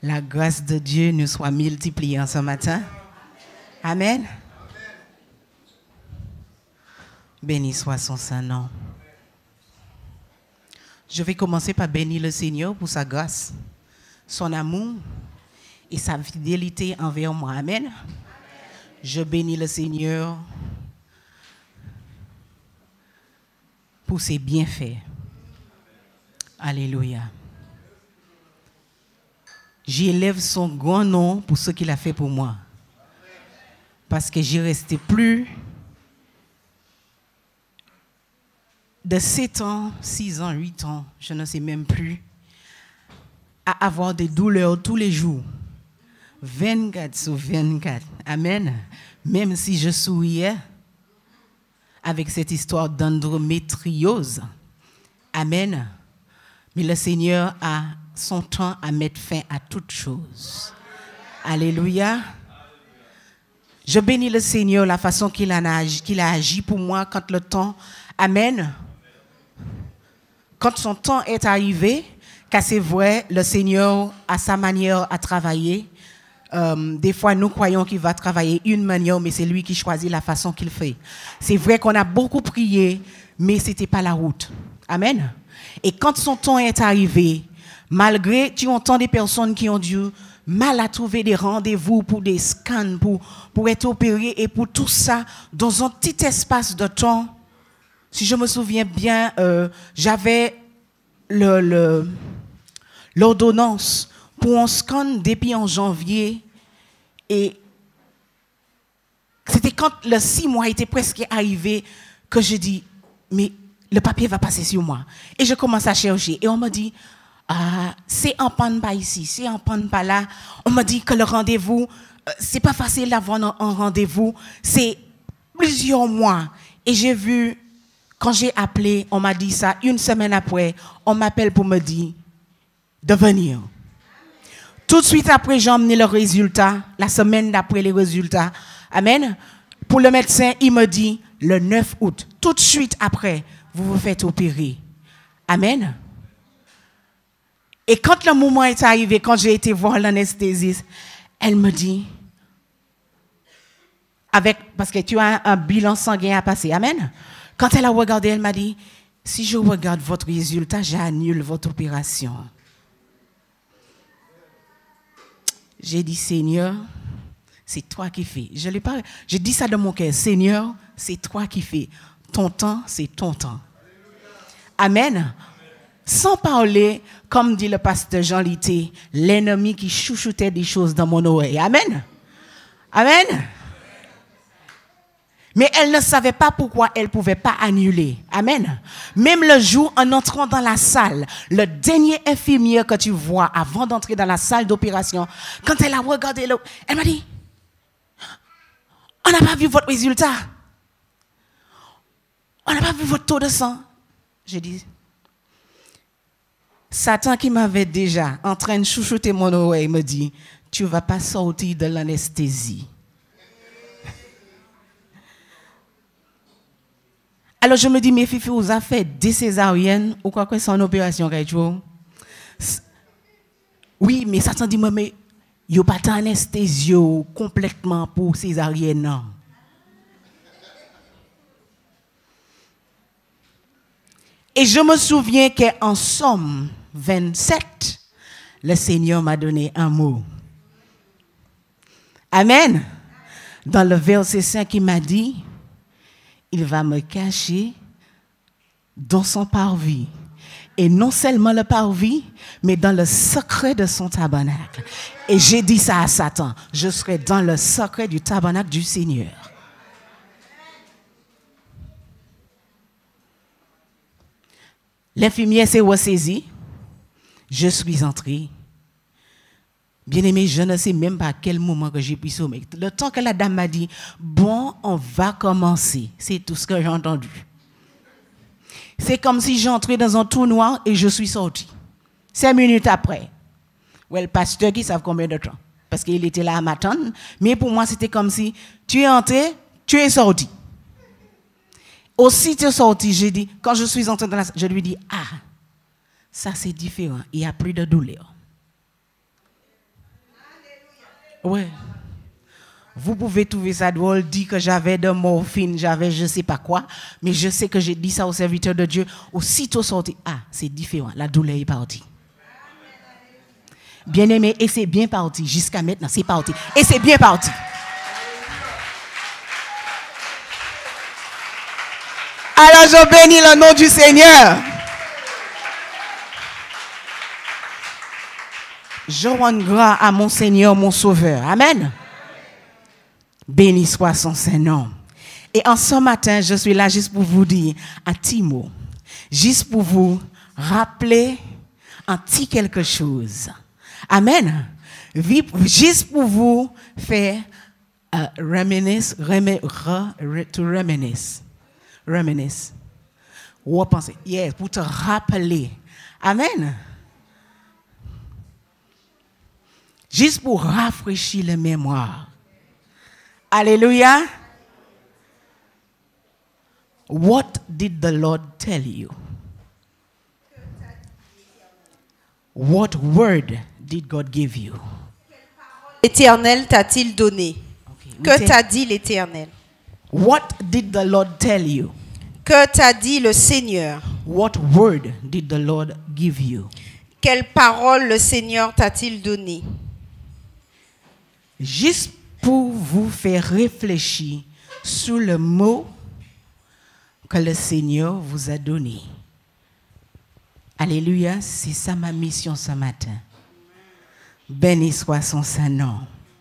La grâce de Dieu nous soit multipliée en ce matin. Amen. Béni soit son saint nom. Je vais commencer par bénir le Seigneur pour sa grâce, son amour et sa fidélité envers moi. Amen. Je bénis le Seigneur pour ses bienfaits. Alléluia. J'élève son grand nom pour ce qu'il a fait pour moi. Parce que j'ai resté plus de 7 ans, 6 ans, 8 ans, je ne sais même plus, à avoir des douleurs tous les jours. 24 sur 24. Amen. Même si je souriais avec cette histoire d'endométriose. Amen. Mais le Seigneur a son temps à mettre fin à toutes choses. Alléluia. Je bénis le Seigneur la façon qu'il a agi pour moi quand le temps, amen, quand son temps est arrivé, car c'est vrai, le Seigneur a sa manière à travailler. Des fois, nous croyons qu'il va travailler une manière, mais c'est lui qui choisit la façon qu'il fait. C'est vrai qu'on a beaucoup prié, mais ce n'était pas la route. Amen. Et quand son temps est arrivé, malgré, tu entends des personnes qui ont dû mal à trouver des rendez-vous pour des scans, pour être opérés et pour tout ça, dans un petit espace de temps. Si je me souviens bien, j'avais l'ordonnance pour un scan depuis en janvier. Et c'était quand le 6 mois était presque arrivé que je dis, mais le papier va passer sur moi. Et je commence à chercher. Et on me dit, c'est en panne pas ici, c'est en panne pas là. On me dit que le rendez-vous, c'est pas facile d'avoir un rendez-vous. C'est plusieurs mois. Et j'ai vu, quand j'ai appelé, on m'a dit ça. Une semaine après, on m'appelle pour me dire de venir. Tout de suite après, j'ai emmené le résultat. La semaine d'après les résultats. Amen. Pour le médecin, il me dit le 9 août. Tout de suite après, vous vous faites opérer. Amen. Et quand le moment est arrivé, quand j'ai été voir l'anesthésiste, elle me dit, parce que tu as un bilan sanguin à passer. Amen. Quand elle a regardé, elle m'a dit, si je regarde votre résultat, j'annule votre opération. J'ai dit, Seigneur, c'est toi qui fais. J'ai dit ça de mon cœur. Seigneur, c'est toi qui fais. Ton temps, c'est ton temps. Amen. Sans parler, comme dit le pasteur Jean Litté, l'ennemi qui chouchoutait des choses dans mon oreille. Amen. Amen. Mais elle ne savait pas pourquoi elle ne pouvait pas annuler. Amen. Même le jour, en entrant dans la salle, le dernier infirmier que tu vois avant d'entrer dans la salle d'opération, quand elle a regardé, elle m'a dit, on n'a pas vu votre résultat. On n'a pas vu votre taux de sang. J'ai dit, Satan qui m'avait déjà en train de chouchouter mon oreille me dit, tu ne vas pas sortir de l'anesthésie. Alors je me dis, mais Fifi, vous avez fait des césariennes ou quoi que c'est en opération, oui, mais Satan dit, mais il n'y a pas d'anesthésie complètement pour césarienne, non. Et je me souviens qu'en Somme 27, le Seigneur m'a donné un mot. Amen. Dans le verset 5, il m'a dit, il va me cacher dans son parvis. Et non seulement le parvis, mais dans le secret de son tabernacle. Et j'ai dit ça à Satan, je serai dans le secret du tabernacle du Seigneur. L'infirmière s'est ressaisie. Je suis entrée. Bien-aimé, je ne sais même pas à quel moment que j'ai pu sommeiller. Le temps que la dame m'a dit, bon, on va commencer. C'est tout ce que j'ai entendu. C'est comme si j'entrais dans un trou noir et je suis sortie. 5 minutes après. Ouais, le pasteur qui savent combien de temps. Parce qu'il était là à m'attendre. Mais pour moi, c'était comme si tu es entré, tu es sorti. Aussitôt sorti, j'ai dit, quand je suis entrée dans la salle, je lui dis, ah, ça c'est différent. Il n'y a plus de douleur. Ouais. Vous pouvez trouver ça drôle, dire que j'avais de morphine, j'avais je sais pas quoi, mais je sais que j'ai dit ça au serviteur de Dieu. Aussitôt sorti, ah, c'est différent, la douleur est partie. Bien aimé, et c'est bien parti. Jusqu'à maintenant, c'est parti. Et c'est bien parti. Alors je bénis le nom du Seigneur. Je rends grâce à mon Seigneur, mon Sauveur. Amen. Béni soit son Saint-Nom. Et en ce matin, je suis là juste pour vous dire un petit mot. Juste pour vous rappeler un petit quelque chose. Amen. Juste pour vous faire reminisce. Repenser. Yeah, pour te rappeler. Amen. Juste pour rafraîchir la mémoire. Alléluia. What did the Lord tell you? What word did God give you? L'Éternel t'a-t-il donné? Okay. Que t'a dit l'Éternel? What did the Lord tell you? Que t'a dit le Seigneur? What word did the Lord give you? Quelle parole le Seigneur t'a-t-il donné? Juste pour vous faire réfléchir sur le mot que le Seigneur vous a donné. Alléluia, c'est ça ma mission ce matin. Béni soit son Saint-Nom.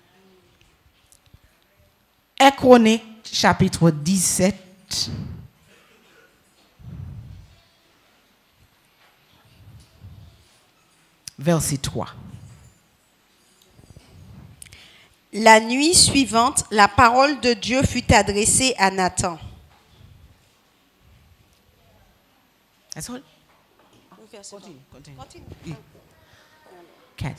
1 Chronique, chapitre 17. Verset 3. La nuit suivante, la parole de Dieu fut adressée à Nathan. That's all? Continue. 4.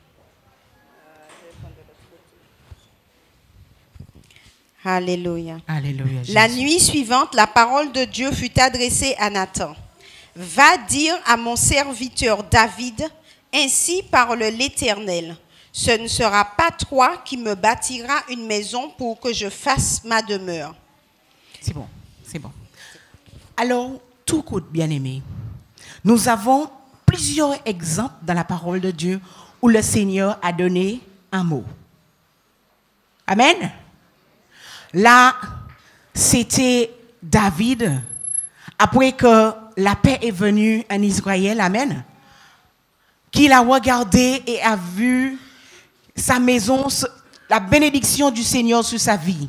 Alléluia. Alléluia. La Jésus. nuit suivante, la parole de Dieu fut adressée à Nathan. Va dire à mon serviteur David, ainsi parle l'Éternel. Ce ne sera pas toi qui me bâtiras une maison pour que je fasse ma demeure. C'est bon, c'est bon. Alors, tout coûte, bien-aimé. Nous avons plusieurs exemples dans la parole de Dieu où le Seigneur a donné un mot. Amen. Là, c'était David, après que la paix est venue en Israël, amen, qu'il a regardé et a vu sa maison, la bénédiction du Seigneur sur sa vie.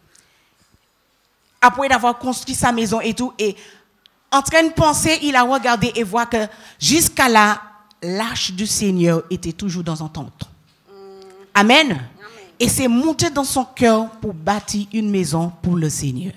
Après d'avoir construit sa maison et tout, et en train de penser, il a regardé et voit que jusqu'à là, l'arche du Seigneur était toujours dans un temple. Amen. Et c'est monté dans son cœur pour bâtir une maison pour le Seigneur.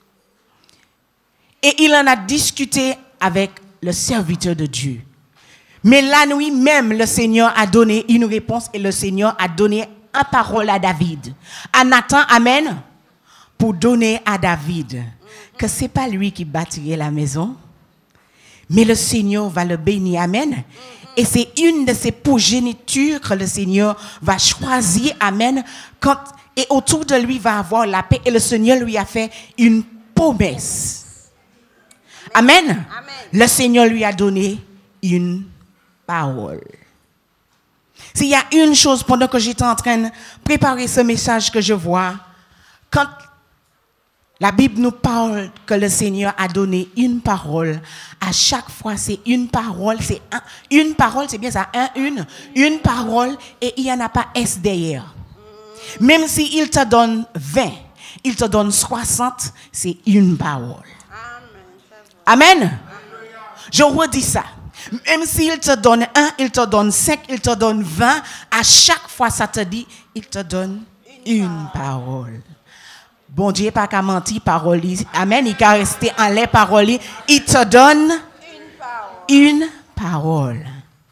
Et il en a discuté avec le serviteur de Dieu. Mais la nuit même, le Seigneur a donné une réponse et le Seigneur a donné une parole à David. À Nathan, amen, pour donner à David que ce n'est pas lui qui bâtirait la maison, mais le Seigneur va le bénir, amen. Et c'est une de ces progénitures que le Seigneur va choisir, amen, et autour de lui va avoir la paix. Et le Seigneur lui a fait une promesse. Amen. Amen. Le Seigneur lui a donné une parole. S'il y a une chose pendant que j'étais en train de préparer ce message que je vois, quand la Bible nous parle que le Seigneur a donné une parole, à chaque fois c'est une parole, une parole, c'est bien ça, une parole et il n'y en a pas S derrière. Même s'il te donne 20, il te donne 60, c'est une parole. Amen. Je redis ça. Même s'il te donne 1, il te donne 5, il te donne 20, à chaque fois ça te dit, il te donne une parole. Bon Dieu pas qu'à mentir parole. Amen, il qu'à rester en les paroles, il te donne une parole.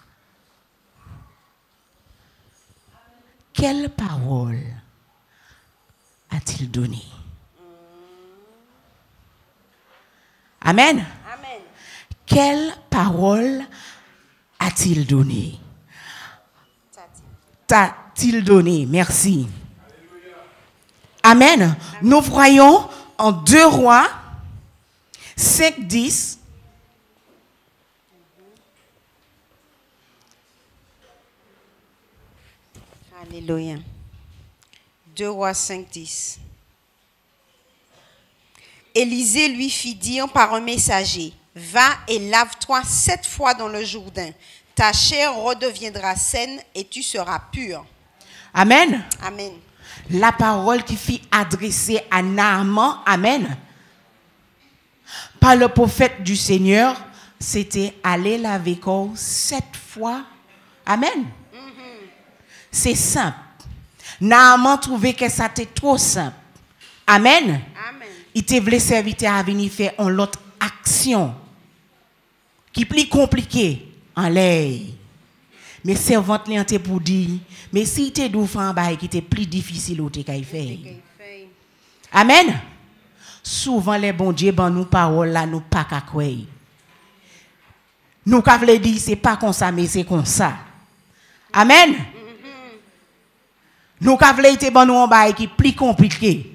Quelle parole a-t-il donné? Amen. Amen. Quelle parole a-t-il donné? t'a-t-il donné? Merci. Amen. Nous voyons en 2 Rois 5:10. Alléluia. 2 Rois 5:10. Élisée lui fit dire par un messager, va et lave-toi 7 fois dans le Jourdain. Ta chair redeviendra saine et tu seras pur. Amen. Amen. La parole qui fut adressée à Naaman, amen, par le prophète du Seigneur, c'était aller laver corps 7 fois. Amen. C'est simple. Naaman trouvait que ça était trop simple. Amen. Amen. Il te voulait serviteur à venir faire une autre action qui est plus compliquée en l'air. Mais servante li ante pour dire, mais si tu dou fan bail qui était plus difficile ou te kay faire. Amen. Souvent les bon Dieu ban nous parole là nous pas ka croire. Nous ka vle dire c'est pas comme ça mais c'est comme ça. Amen. Nous ka vle te ban nous un bail qui plus compliqué.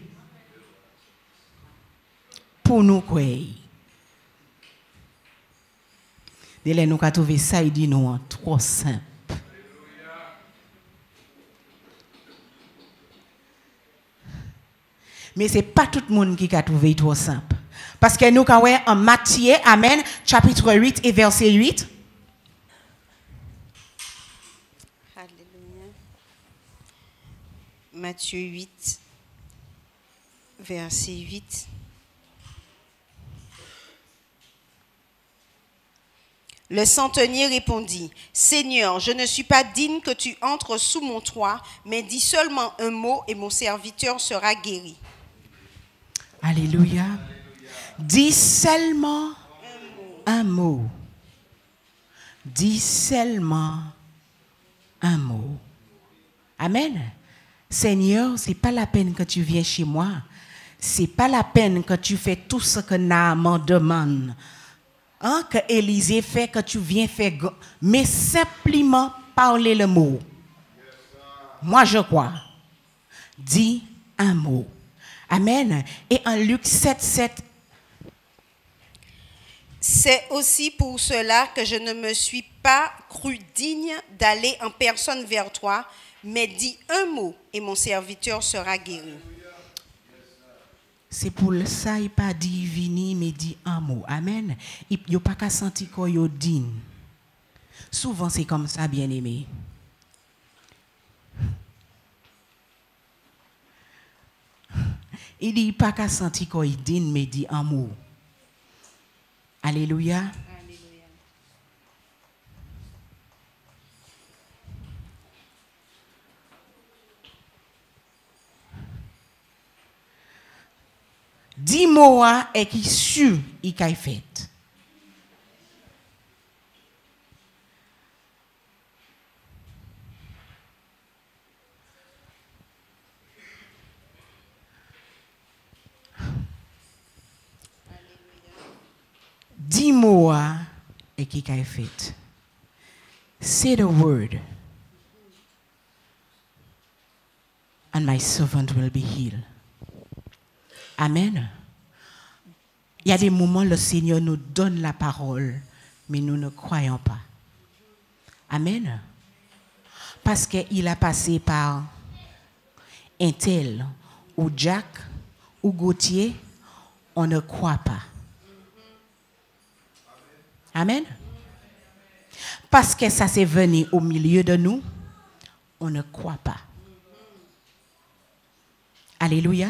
Pour nous croire. Dès nous ka trouver ça il dit nous trop simple. Mais ce n'est pas tout le monde qui a trouvé trop simple. Parce que nous avons en Matthieu, amen, chapitre 8 et verset 8. Alléluia. Matthieu 8, verset 8. Le centenier répondit, Seigneur, je ne suis pas digne que tu entres sous mon toit, mais dis seulement un mot et mon serviteur sera guéri. Alléluia. Dis seulement un mot. Dis seulement un mot. Amen. Seigneur, ce n'est pas la peine que tu viens chez moi. Ce n'est pas la peine que tu fais tout ce que Naaman demande. Hein, que Élisée fait, que tu viens faire. Mais simplement parler le mot. Moi, je crois. Dis un mot. Amen. Et en Luc 7:7. C'est aussi pour cela que je ne me suis pas cru digne d'aller en personne vers toi, mais dis un mot et mon serviteur sera guéri. C'est pour ça qu'il n'a pas dit vini, mais dit un mot. Amen. Il n'a pas qu'à sentir qu'il est digne. Souvent, c'est comme ça, bien-aimé. Il dit pas qu'à sentir qu'il est digne, mais dit un mot. Alléluia. Alléluia. Dix mots et qui su il a fait. Dix mots et qui a fait. Say the word, and my servant will be healed. Amen. Il y a des moments où le Seigneur nous donne la parole, mais nous ne croyons pas. Amen. Parce qu'il a passé par un tel, ou Jack, ou Gauthier, on ne croit pas. Amen. Parce que ça s'est venu au milieu de nous, on ne croit pas. Alléluia.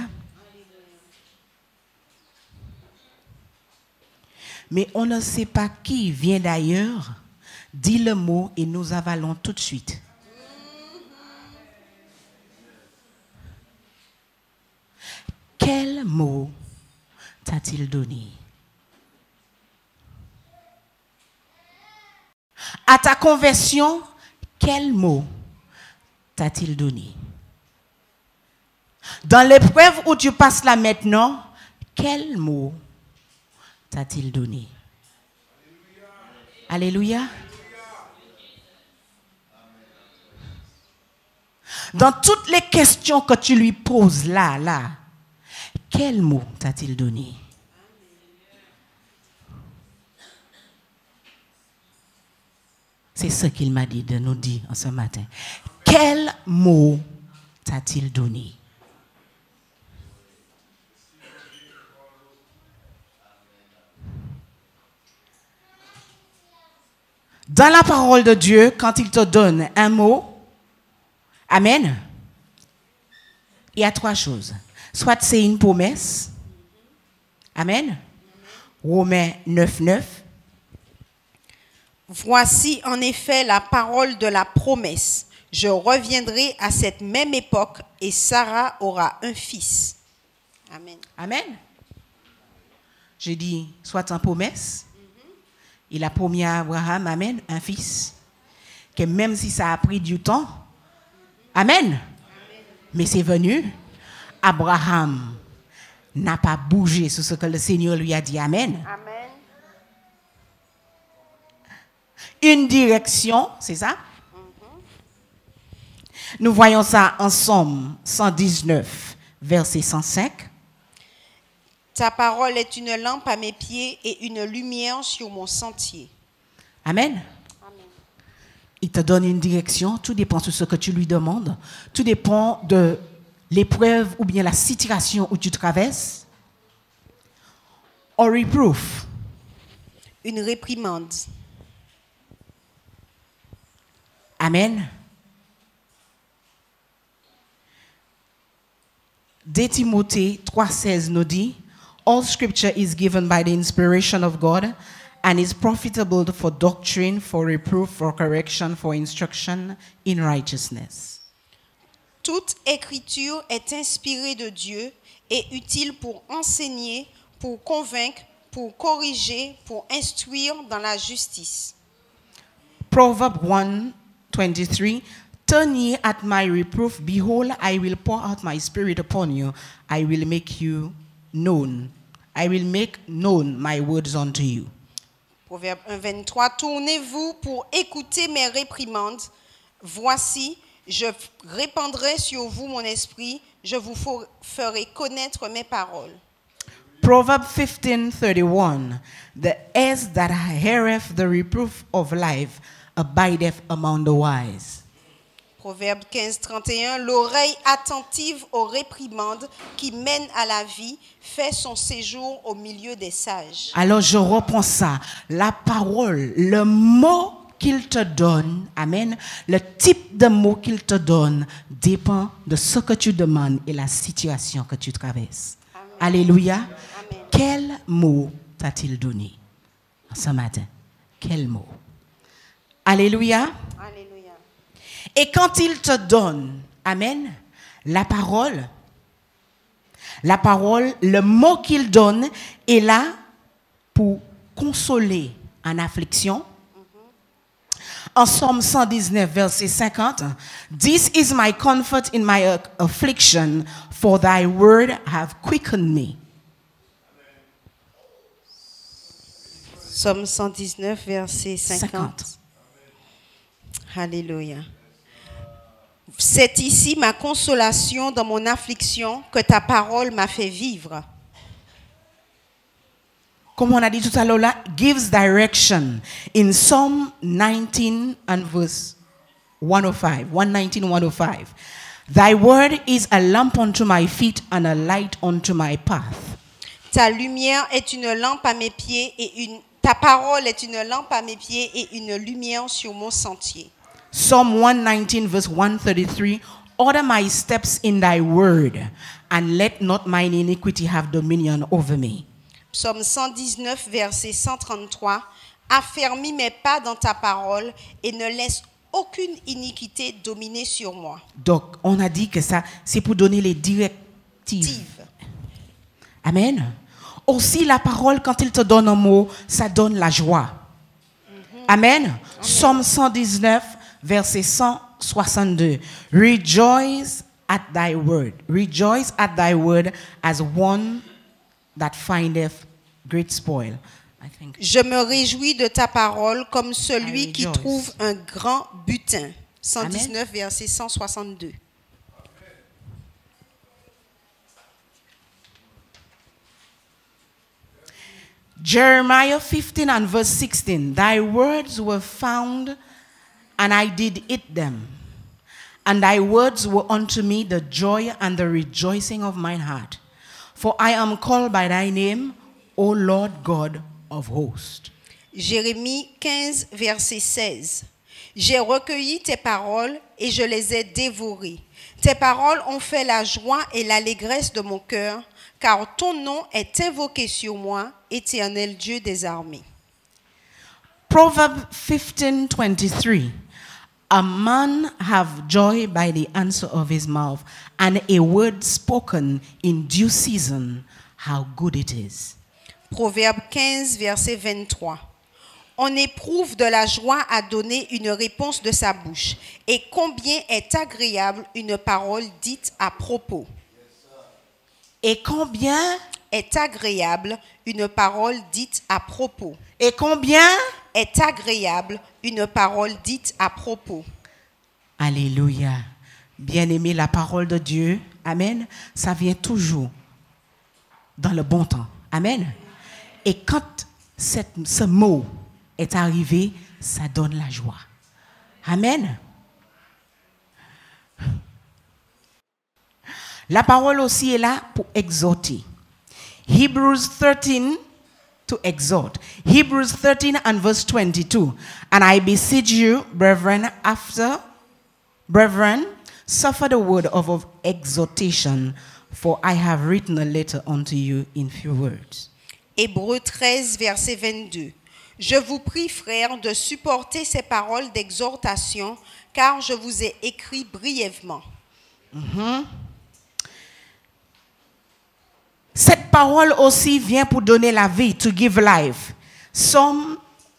Mais on ne sait pas qui vient d'ailleurs, dit le mot et nous avalons tout de suite. Quel mot t'a-t-il donné? À ta conversion, quel mot t'a-t-il donné? Dans l'épreuve où tu passes là maintenant, quel mot t'a-t-il donné? Alléluia. Dans toutes les questions que tu lui poses là, quel mot t'a-t-il donné? C'est ce qu'il m'a dit de nous dire ce matin. Quel mot t'a-t-il donné? Dans la parole de Dieu, quand il te donne un mot, amen, il y a trois choses. Soit c'est une promesse, amen, Romains 9:9. Voici en effet la parole de la promesse. Je reviendrai à cette même époque et Sarah aura un fils. Amen. Amen. J'ai dit, soit en promesse. Il a promis à Abraham, amen, un fils. Que même si ça a pris du temps, amen. Mais c'est venu. Abraham n'a pas bougé sur ce que le Seigneur lui a dit, amen. Amen. Une direction, c'est ça? Nous voyons ça en Somme 119, verset 105. Ta parole est une lampe à mes pieds et une lumière sur mon sentier. Amen. Amen. Il te donne une direction, tout dépend de ce que tu lui demandes, tout dépend de l'épreuve ou bien la situation où tu traverses. Or reproof. Une réprimande. Amen. 2 Timothée 3:16 nous dit, all scripture is given by the inspiration of God and is profitable for doctrine, for reproof, for correction, for instruction in righteousness. Toute écriture est inspirée de Dieu et utile pour enseigner, pour convaincre, pour corriger, pour instruire dans la justice. Proverbs 1:23, turn ye at my reproof, behold, I will pour out my spirit upon you, I will make you known. I will make known my words unto you. Proverbe 1:23, tournez-vous pour écouter mes réprimandes. Voici, je répandrai sur vous mon esprit, je vous ferai connaître mes paroles. Proverbs 15:31, the ears that heareth the reproof of life abideth among the wise. Proverbe 15:31, l'oreille attentive aux réprimandes qui mènent à la vie fait son séjour au milieu des sages. Alors je reprends ça, la parole, le mot qu'il te donne, amen, le type de mot qu'il te donne dépend de ce que tu demandes et la situation que tu traverses. Amen. Alléluia. Amen. Quel mot t'a-t-il donné ce matin? Quel mot? Alléluia. Alléluia. Et quand il te donne, amen, la parole, le mot qu'il donne est là pour consoler en affliction. En Somme 119, verset 50, this is my comfort in my affliction, for thy word have quickened me. Somme 119, verset 50. 50. Alléluia. C'est ici ma consolation dans mon affliction que ta parole m'a fait vivre. Comme on a dit tout à l'heure là, gives direction. In Psalm 19 and verse 105, 119, 105. Thy word is a lamp unto my feet and a light unto my path. Ta lumière est une lampe à mes pieds et ta parole est une lampe à mes pieds et une lumière sur mon sentier. Psalm 119 verse 133. Order my steps in thy word and let not mine iniquity have dominion over me. Psaume 119, verset 133. Affermis mes pas dans ta parole et ne laisse aucune iniquité dominer sur moi. Donc, on a dit que ça, c'est pour donner les directives. Amen. Aussi, la parole, quand il te donne un mot, ça donne la joie. Amen. Amen. Psaume 119, verset 162. Rejoice at thy word. Rejoice at thy word as one that findeth great spoil. I think. Je me réjouis de ta parole comme celui qui trouve un grand butin. 119, verset 162. Jeremiah 15 and verse 16. Thy words were found, and I did eat them. And thy words were unto me the joy and the rejoicing of mine heart. For I am called by thy name, O Lord God of hosts. Jérémie 15, verset 16. J'ai recueilli tes paroles et je les ai dévorées. Tes paroles ont fait la joie et l'allégresse de mon cœur, car ton nom est invoqué sur moi, Éternel Dieu des armées. Proverbs 15:23. A man have joy by the answer of his mouth, and a word spoken in due season, how good it is. Proverbe 15, verset 23. On éprouve de la joie à donner une réponse de sa bouche, et combien est agréable une parole dite à propos. Et combien Est agréable une parole dite à propos. Et combien Est agréable une parole dite à propos. Alléluia. Bien-aimé, la parole de Dieu, amen, ça vient toujours dans le bon temps. Amen. Et quand ce mot est arrivé, ça donne la joie. Amen. La parole aussi est là pour exhorter. Hebrews 13 to exhort. Hebrews 13 and verse 22. And I beseech you, brethren, suffer the word of exhortation, for I have written a letter unto you in few words. Hébreux 13, verset 22. Je vous prie, frères, de supporter ces paroles d'exhortation, car je vous ai écrit brièvement. Cette parole aussi vient pour donner la vie, to give life. Psalm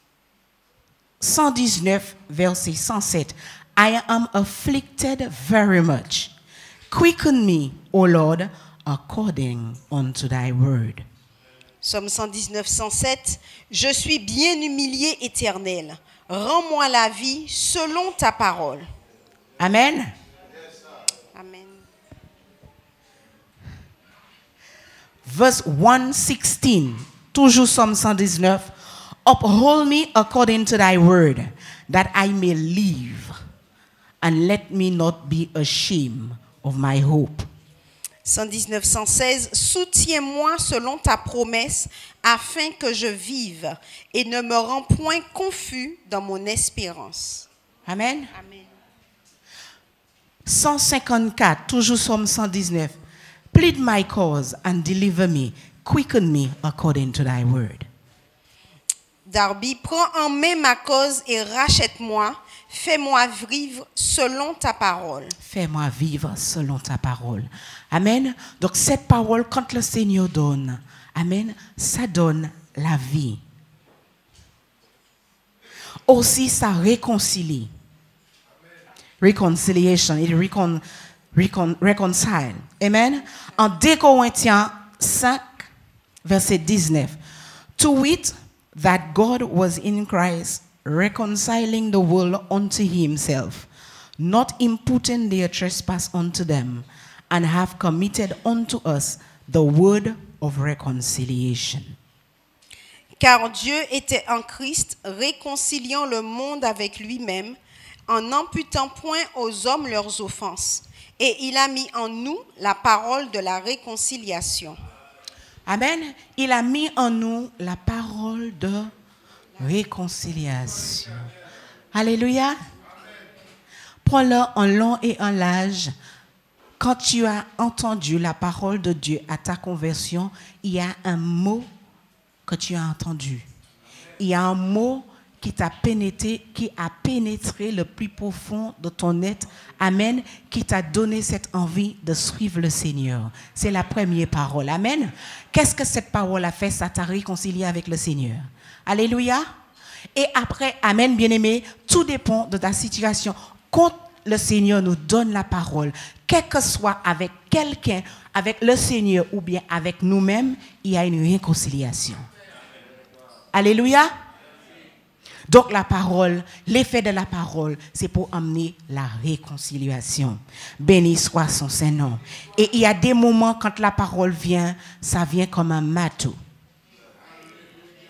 119, verset 107. I am afflicted very much. Quicken me, O Lord, according unto thy word. Psaume 119, 107. Je suis bien humilié, Éternel. Rends-moi la vie selon ta parole. Amen. Amen. Verse 116, toujours Psalm 119. Uphold me according to thy word, that I may live, and let me not be ashamed of my hope. 119, 116. Soutiens-moi selon ta promesse, afin que je vive, et ne me rends point confus dans mon espérance. Amen. Amen. 154, toujours Psalm 119. Plead my cause and deliver me. Quicken me according to thy word. Darby, prends en main ma cause et rachète-moi. Fais-moi vivre selon ta parole. Fais-moi vivre selon ta parole. Amen. Donc cette parole, quand le Seigneur donne, amen, ça donne la vie. Aussi, ça réconcilie. Reconciliation, it reconcile. Amen. En 2 Corinthiens 5, verset 19. To wit, that God was in Christ, reconciling the world unto himself, not imputing their trespass unto them, and have committed unto us the word of reconciliation. Car Dieu était en Christ, réconciliant le monde avec lui-même, en n'imputant point aux hommes leurs offenses. Et il a mis en nous la parole de la réconciliation. Amen. Il a mis en nous la parole de réconciliation. Alléluia. Prends-le en long et en large. Quand tu as entendu la parole de Dieu à ta conversion, il y a un mot que tu as entendu. Il y a un mot qui a pénétré le plus profond de ton être. Amen. Qui t'a donné cette envie de suivre le Seigneur. C'est la première parole. Amen. Qu'est-ce que cette parole a fait? Ça t'a réconcilié avec le Seigneur. Alléluia. Et après, amen, bien-aimé, tout dépend de ta situation. Quand le Seigneur nous donne la parole, quel que soit avec quelqu'un, avec le Seigneur ou bien avec nous-mêmes, il y a une réconciliation. Alléluia. Donc la parole, l'effet de la parole, c'est pour amener la réconciliation. Béni soit son Saint-Nom. Et il y a des moments quand la parole vient, ça vient comme un marteau.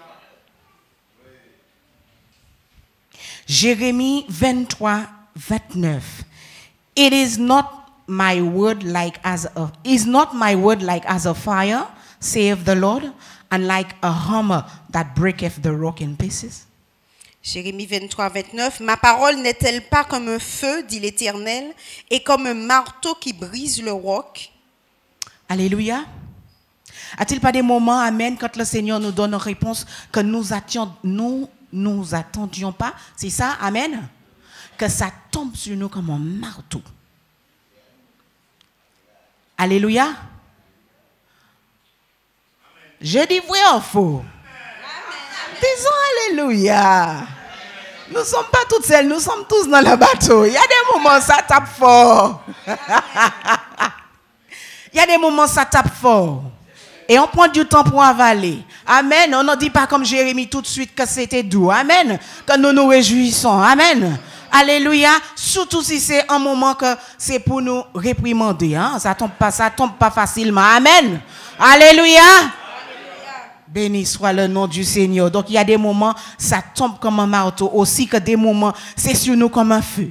Jérémie 23, 29. It is not my word like as a fire, saith the Lord, and like a hammer that breaketh the rock in pieces. Jérémie 23, 29. Ma parole n'est-elle pas comme un feu, dit l'Éternel, et comme un marteau qui brise le roc? Alléluia. A-t-il pas des moments, amen, quand le Seigneur nous donne une réponse que nous attendions pas? C'est ça, amen? Que ça tombe sur nous comme un marteau. Alléluia. Je dis vrai ou faux? Disons alléluia. Nous ne sommes pas toutes seules, nous sommes tous dans le bateau. Il y a des moments ça tape fort. Il y a des moments ça tape fort. Et on prend du temps pour avaler. Amen. On ne dit pas comme Jérémie tout de suite que c'était doux. Amen. Que nous nous réjouissons. Amen. Alléluia. Surtout si c'est un moment que c'est pour nous réprimander. Hein? Ça tombe pas facilement. Amen. Alléluia. Béni soit le nom du Seigneur. Donc il y a des moments, ça tombe comme un marteau. Aussi que des moments, c'est sur nous comme un feu.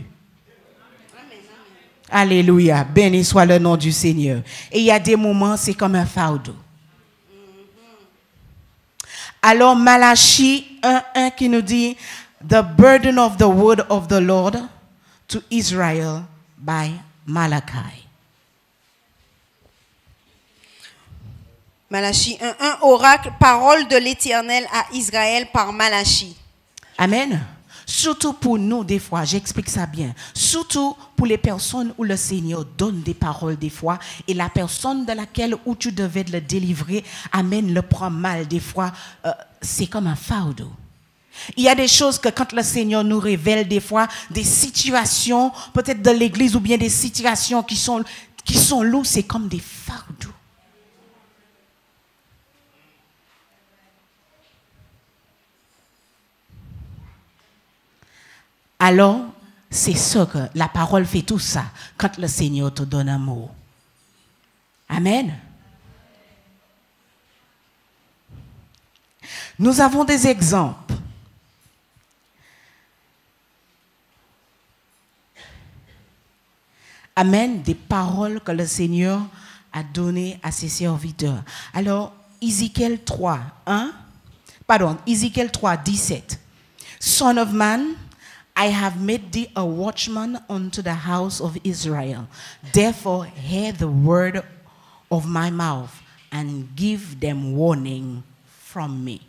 Alléluia. Béni soit le nom du Seigneur. Et il y a des moments, c'est comme un fardeau. Alors Malachie 1:1 qui nous dit The burden of the word of the Lord to Israel by Malachi. Malachie 1:1, oracle, parole de l'Éternel à Israël par Malachie. Amen. Surtout pour nous, des fois, j'explique ça bien. Surtout pour les personnes où le Seigneur donne des paroles des fois et la personne de laquelle où tu devais le délivrer, amen, le prend mal des fois. C'est comme un fardeau. Il y a des choses que quand le Seigneur nous révèle des fois, des situations, peut-être de l'église ou bien des situations qui sont lourdes, c'est comme des fardeaux. Alors, c'est ça que la parole fait tout ça quand le Seigneur te donne un mot. Amen. Nous avons des exemples. Amen, des paroles que le Seigneur a données à ses serviteurs. Alors, Ézéchiel 3, 17. Son of man, I have made thee a watchman unto the house of Israel. Therefore, hear the word of my mouth and give them warning from me.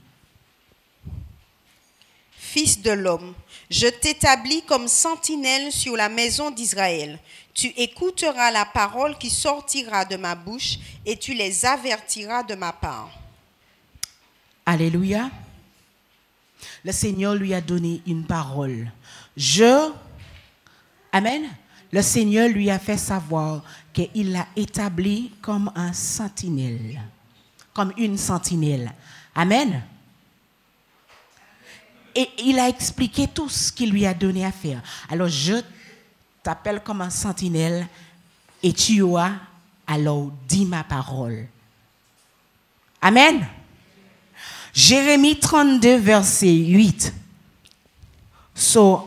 Fils de l'homme, je t'établis comme sentinelle sur la maison d'Israël. Tu écouteras la parole qui sortira de ma bouche et tu les avertiras de ma part. Alléluia. Le Seigneur lui a donné une parole. Amen. Le Seigneur lui a fait savoir qu'il l'a établi comme un sentinelle. Comme une sentinelle. Amen. Et il a expliqué tout ce qu'il lui a donné à faire. Alors je t'appelle comme un sentinelle et tu as alors dit ma parole. Amen. Jérémie 32, verset 8. So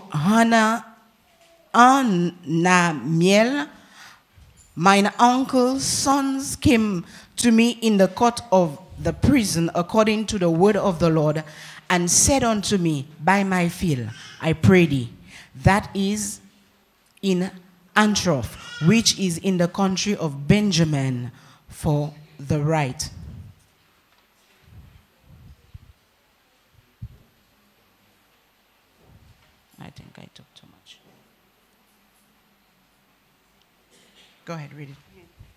Hananiel, mine uncle's sons came to me in the court of the prison according to the word of the Lord, and said unto me, by my field, I pray thee, that is in Antioch, which is in the country of Benjamin, for the right. I think I took too much. Go ahead, read it.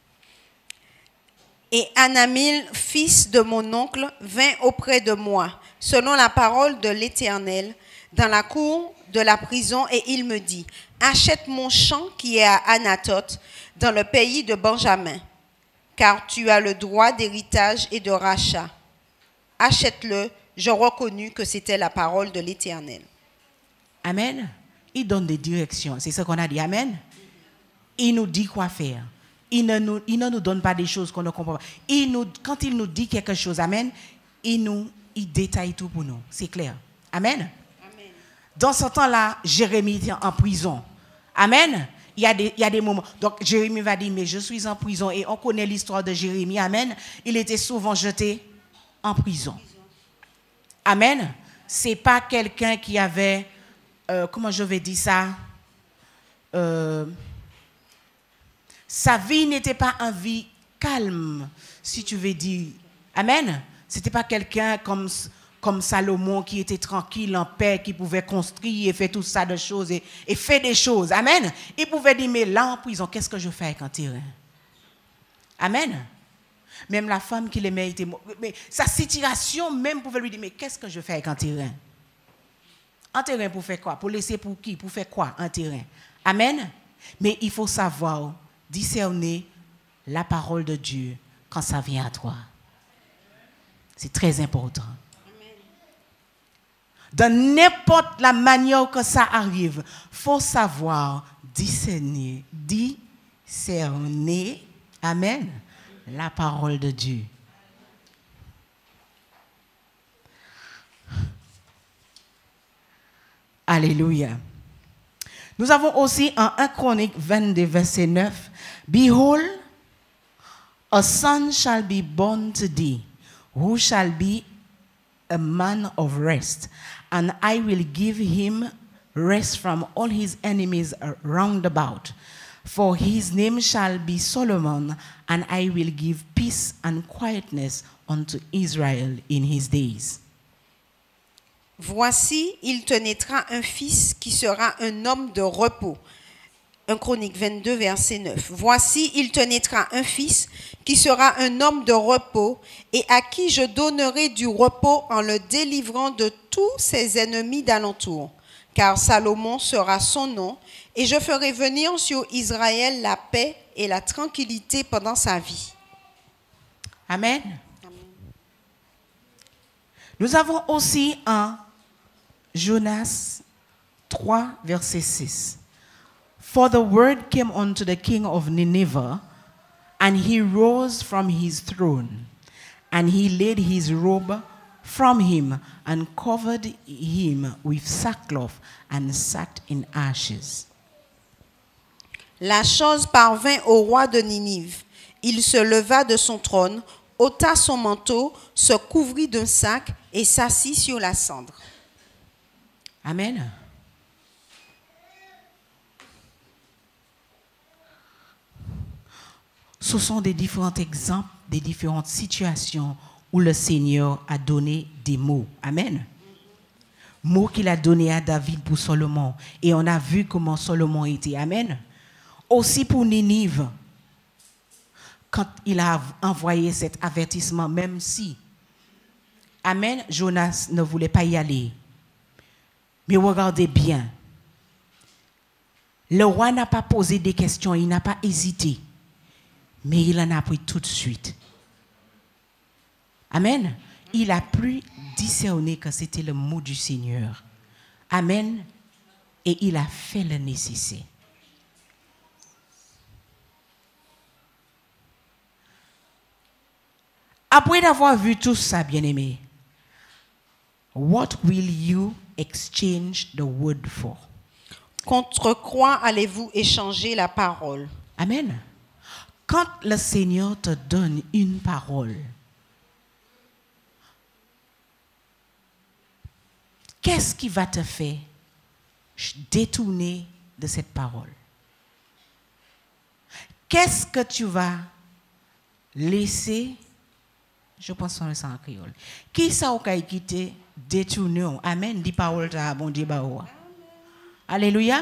Et Hanamil, fils de mon oncle, vint auprès de moi, selon la parole de l'Éternel, dans la cour de la prison, et il me dit, achète mon champ qui est à Anathoth, dans le pays de Benjamin, car tu as le droit d'héritage et de rachat. Achète-le. Je reconnus que c'était la parole de l'Éternel. Amen. Il donne des directions. C'est ce qu'on a dit. Amen. Il nous dit quoi faire. Il ne nous donne pas des choses qu'on ne comprend pas. Quand il nous dit quelque chose, amen, il détaille tout pour nous. C'est clair. Amen. Amen. dans ce temps-là, Jérémie était en prison. Amen. Il y a des moments. Donc, Jérémie va dire, mais je suis en prison. Et on connaît l'histoire de Jérémie. Amen. Il était souvent jeté en prison. Amen. Ce n'est pas quelqu'un qui avait, comment je vais dire ça, sa vie n'était pas une vie calme, si tu veux dire. Amen. Ce n'était pas quelqu'un comme Salomon qui était tranquille, en paix, qui pouvait construire et faire tout ça de choses et faire des choses. Amen. Il pouvait dire, mais là en prison, qu'est-ce que je fais avec un terrain? Amen. Même la femme qui l'aimait était morte. Mais sa situation même pouvait lui dire, mais qu'est-ce que je fais avec un terrain? Un terrain pour faire quoi? Pour laisser pour qui? Pour faire quoi? Un terrain. Amen. Mais il faut savoir discerner la parole de Dieu quand ça vient à toi. C'est très important. De n'importe la manière que ça arrive, il faut savoir discerner, amen, la parole de Dieu. Alléluia. Nous avons aussi en 1 Chronique 22, verset 9, Behold, a son shall be born to thee, who shall be a man of rest, and I will give him rest from all his enemies round about. For his name shall be Solomon, and I will give peace and quietness unto Israel in his days. Voici, il te naîtra un fils qui sera un homme de repos. 1 Chronique 22, verset 9. Voici, il te naîtra un fils qui sera un homme de repos et à qui je donnerai du repos en le délivrant de tous ses ennemis d'alentour. Car Salomon sera son nom et je ferai venir sur Israël la paix et la tranquillité pendant sa vie. Amen. Nous avons aussi un Jonas 3, verset 6. For the word came unto the king of Nineveh, and he rose from his throne, and he laid his robe from him, and covered him with sackcloth, and sat in ashes. La chose parvint au roi de Ninive. Il se leva de son trône, ôta son manteau, se couvrit d'un sac et s'assit sur la cendre. Amen. Ce sont des différents exemples, des différentes situations où le Seigneur a donné des mots. Amen. Mots qu'il a donnés à David pour Salomon. Et on a vu comment Salomon était. Amen. Aussi pour Ninive, quand il a envoyé cet avertissement, même si, Amen, Jonas ne voulait pas y aller. Mais regardez bien. Le roi n'a pas posé des questions, il n'a pas hésité. Mais il en a pris tout de suite. Amen. Il a pu discerner que c'était le mot du Seigneur. Amen. Et il a fait le nécessaire. Après d'avoir vu tout ça, bien-aimé, what will you exchange the word for? Contre quoi allez-vous échanger la parole? Amen. Quand le Seigneur te donne une parole, qu'est-ce qui va te faire détourner de cette parole? Qu'est-ce que tu vas laisser? Je pense qu'on le sent en créole. Qui ça ou qui te détourne? Amen. Dis parole ta bon Dieu baoua. Alléluia.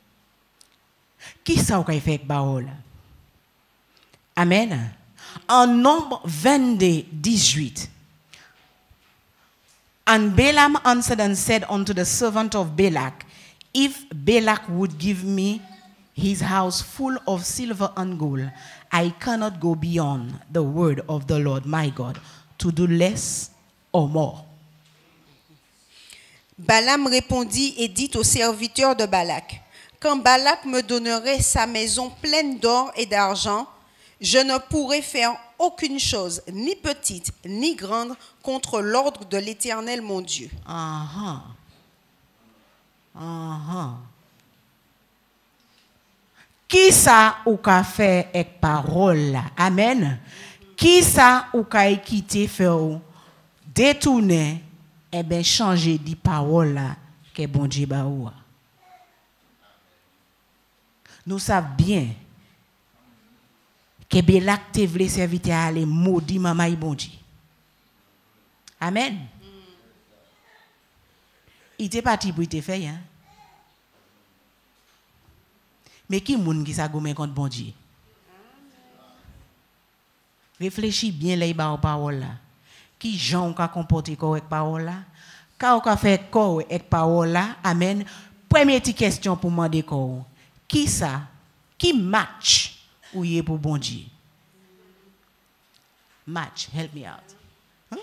Qui ça ou fait avec parole? Amen. En Nombre 22, 18. And Balaam answered and said unto the servant of Balak, If Balak would give me his house full of silver and gold, I cannot go beyond the word of the Lord my God to do less or more. Balaam répondit et dit aux serviteurs de Balak, quand Balak me donnerait sa maison pleine d'or et d'argent, je ne pourrai faire aucune chose, ni petite, ni grande, contre l'ordre de l'Éternel mon Dieu. Qui ça ou ka fait avec parole là? Amen. Qui ça ou ka quitter faire détourner et ben changer di parole là que bon Dieu ba ou. Nous savons bien que Belak te vle serviteur aller maudit maman bon Dieu. Amen. Il était parti pour te faire hein. Mais qui moun qui sa gomen contre bon Dieu? Réfléchis bien les paroles là. Qui gens ka comporter correct parole là? Ka ka faire correct avec parole là? Amen. Première petite question pour demander quoi? Qui ça? Qui match ou y est pour bon Dieu? Match, help me out. Hein?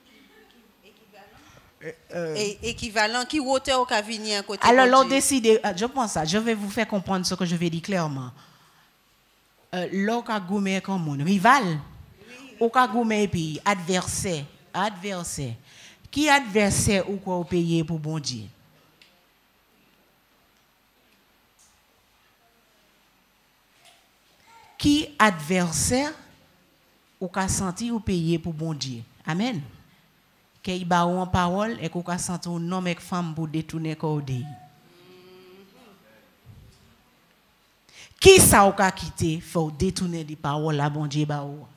Équivalent qui hauteur au venir à côté. Alors, l'on décide, je pense ça, je vais vous faire comprendre ce que je vais dire clairement. L'on a goumé comme mon rival, ou a goumé puis adversaire. Qui adversaire ou quoi payer pour bon Dieu? Qui adversaire ou qu'a senti ou payer pour bon Dieu? Amen. Qu'il ba ou en parole et qu'on a senti un homme et femme pour détourner cordé. Qui ça ou qu'a quitté faut détourner des paroles la bon Dieu ba ou?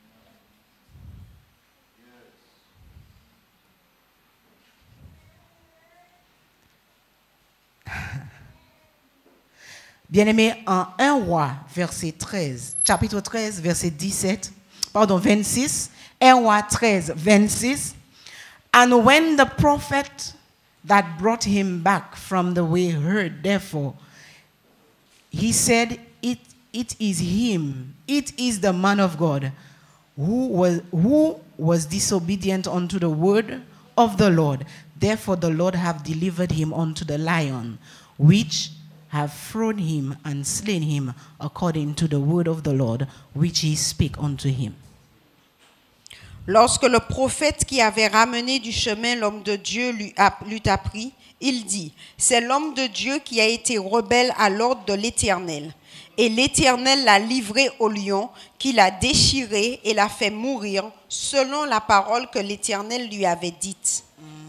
Bien-aimé, en 1 roi, verset 13, chapitre 13, verset 26, 1 roi 13, 26, and when the prophet that brought him back from the way heard, therefore, he said, it is him, it is the man of God, who was disobedient unto the word of the Lord. Therefore the Lord have delivered him unto the lion, which have thrown him and slain him according to the word of the Lord, which he spake unto him. Lorsque le prophète qui avait ramené du chemin l'homme de Dieu l'eut appris, il dit, c'est l'homme de Dieu qui a été rebelle à l'ordre de l'Éternel. Et l'Éternel l'a livré au lion, qui l'a déchiré et l'a fait mourir, selon la parole que l'Éternel lui avait dite.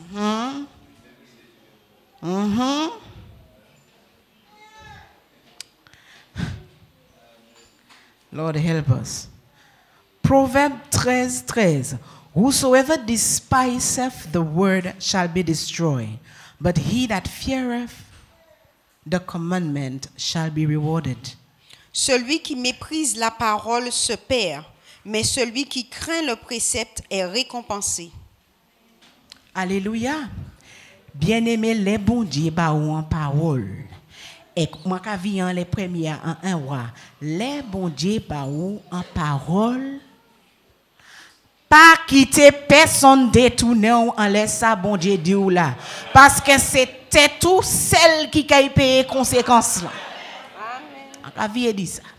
Lord help us. Proverbe 13:13. Whosoever despiseth the word shall be destroyed, but he that feareth the commandment shall be rewarded. Celui qui méprise la parole se perd, mais celui qui craint le précepte est récompensé. Alléluia. Bien-aimé, les bons dieux ba ou en parole. Et moi qui vis les premières en 1 roi, les bons dieux ba ou en parole. Pas quitter personne détourné en laisse ça bon Dieu dit ou là parce que c'était tout celle qui a payé conséquences là. Amen. Dit ça.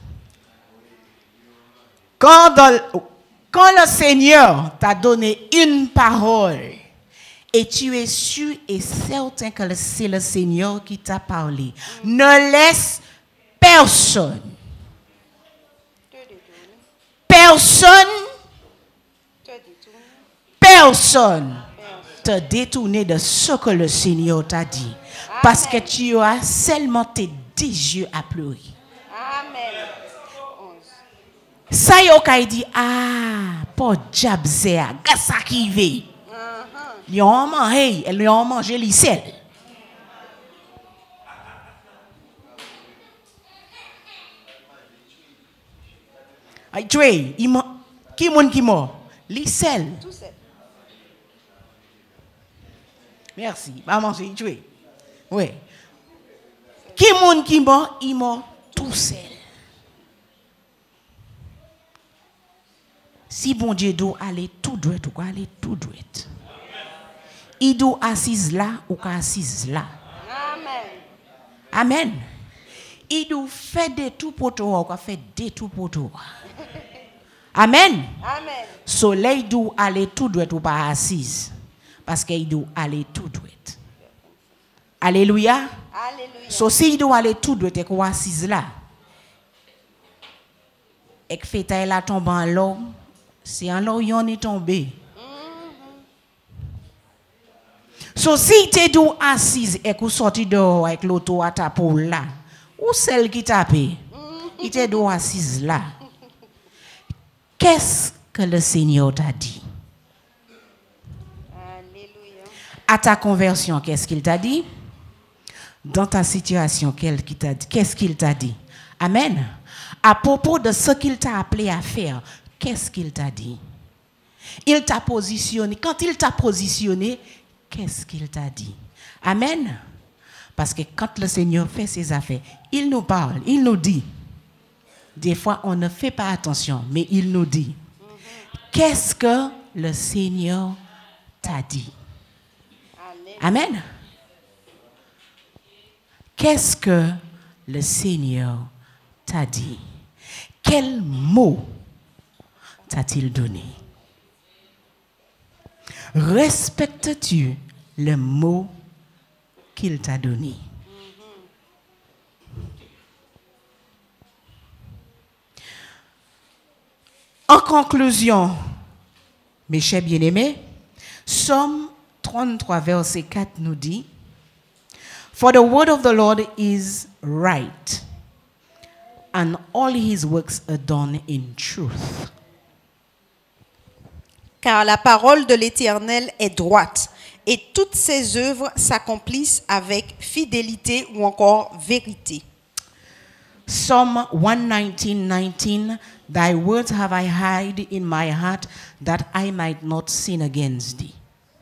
Quand le Seigneur t'a donné une parole et tu es sûr et certain que c'est le Seigneur qui t'a parlé, ne laisse personne te détourner de ce que le Seigneur t'a dit. Amen. Parce que tu as seulement tes 10 yeux à pleurer. Amen. Ça y est, dit, pas diable, c'est ça qui veut. Ils ont mangé les sel. Ay, tué, qui mort? Les sel. Merci. Pas manger, tué. Oui. Qui mort? Il mort tout seul. Si bon Dieu doit aller tout droit, ou quoi aller tout droit. Il doit assise là ou qu'à assise là. Amen. Amen. Il doit faire des tout pour toi ou qu'à faire des tout pour toi. Amen. Amen. Soleil doit aller tout droit ou pas assise. Parce qu'il doit aller tout droit. Alléluia. Alléluia. So, si il doit aller tout droit, t'es quoi assise là? Et que fait la tombe en l'eau, c'est en l'eau yon est tombé. So, si t'es d'où assise et que sorti dehors avec l'auto à ta poule là, ou celle qui tape, il t'est d'où assise là. Qu'est-ce que le Seigneur t'a dit? Alléluia. À ta conversion, qu'est-ce qu'il t'a dit? Dans ta situation, qu'est-ce qu'il t'a dit? Amen. À propos de ce qu'il t'a appelé à faire, qu'est-ce qu'il t'a dit? Il t'a positionné. Quand il t'a positionné, qu'est-ce qu'il t'a dit? Amen. Parce que quand le Seigneur fait ses affaires, il nous parle, il nous dit. Des fois, on ne fait pas attention, mais il nous dit. Qu'est-ce que le Seigneur t'a dit? Amen. Qu'est-ce que le Seigneur t'a dit? Quel mot t'a-t-il donné? Respectes-tu le mot qu'il t'a donné? En conclusion, mes chers bien-aimés, Psaume 33, verset 4 nous dit, For the word of the Lord is right, and all his works are done in truth. Car la parole de l'Éternel est droite, et toutes ses œuvres s'accomplissent avec fidélité ou encore vérité. Psalm 119:19, Thy words have I hid in my heart, that I might not sin against thee.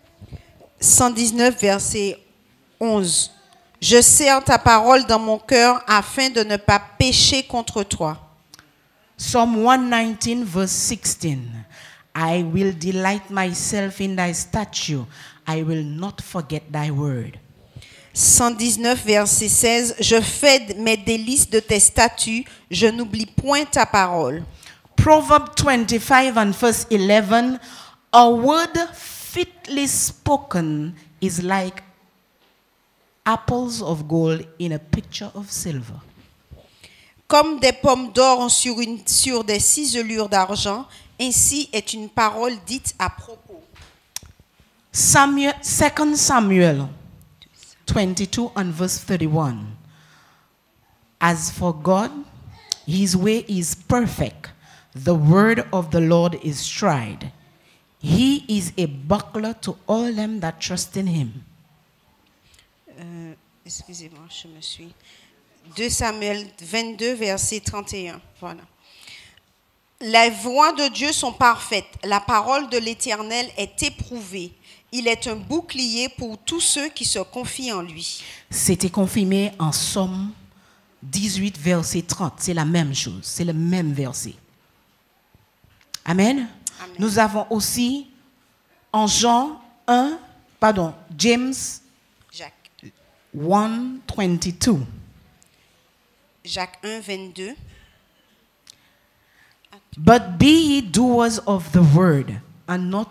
119, verset 11. Je serre ta parole dans mon cœur afin de ne pas pécher contre toi. Psalm 119, verse 16, I will delight myself in thy statute, I will not forget thy word. 119, verset 16. Je fais mes délices de tes statuts, je n'oublie point ta parole. Proverbs 25 and verse 11, a word fitly spoken is like apples of gold in a picture of silver. Comme des pommes d'or sur des ciselures d'argent, ainsi est une parole dite à propos. 2 Samuel 22 and verse 31. As for God, his way is perfect. The word of the Lord is tried. He is a buckler to all them that trust in him. Excusez-moi, je me suis. 2 Samuel 22, verset 31. Voilà. Les voies de Dieu sont parfaites. La parole de l'Éternel est éprouvée. Il est un bouclier pour tous ceux qui se confient en lui. C'était confirmé en Somme 18, verset 30. C'est la même chose. C'est le même verset. Amen. Amen. Nous avons aussi en James Jacques 1, 22. Jacques 1, 22. But be ye doers of the word, and not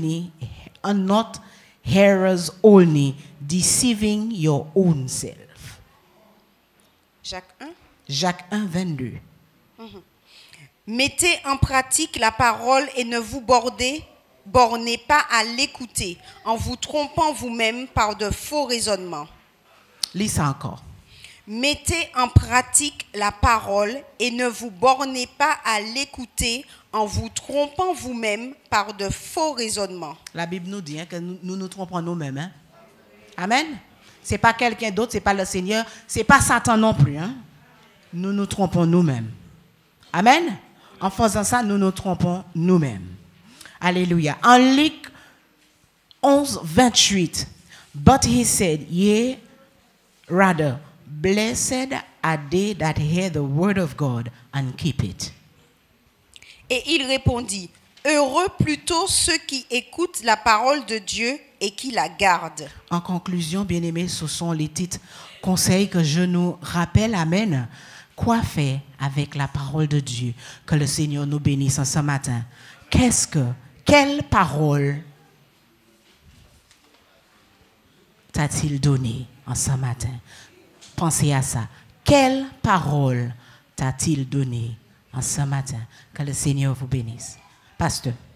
hearers only, deceiving your own self. Jacques 1. Jacques 1, 22. Mettez en pratique la parole et ne vous bornez pas à l'écouter, en vous trompant vous-même par de faux raisonnements. Lis ça encore. Mettez en pratique la parole et ne vous bornez pas à l'écouter en vous trompant vous-même par de faux raisonnements. La Bible nous dit que nous nous trompons nous-mêmes. Hein? Amen. Ce n'est pas quelqu'un d'autre, ce n'est pas le Seigneur, ce n'est pas Satan non plus. Hein? Nous nous trompons nous-mêmes. Amen. En faisant ça, nous nous trompons nous-mêmes. Alléluia. En Luc 11, 28, but he said, yea, rather, blessed are they that hear the word of God and keep it. Et il répondit, heureux plutôt ceux qui écoutent la parole de Dieu et qui la gardent. En conclusion, bien-aimés, ce sont les titres conseils que je nous rappelle. Amen. Quoi faire avec la parole de Dieu? Que le Seigneur nous bénisse ce matin. Quelle parole t'a-t-il donné en ce matin? Pensez à ça. Quelle parole t'a-t-il donné en ce matin? Que le Seigneur vous bénisse. Pasteur.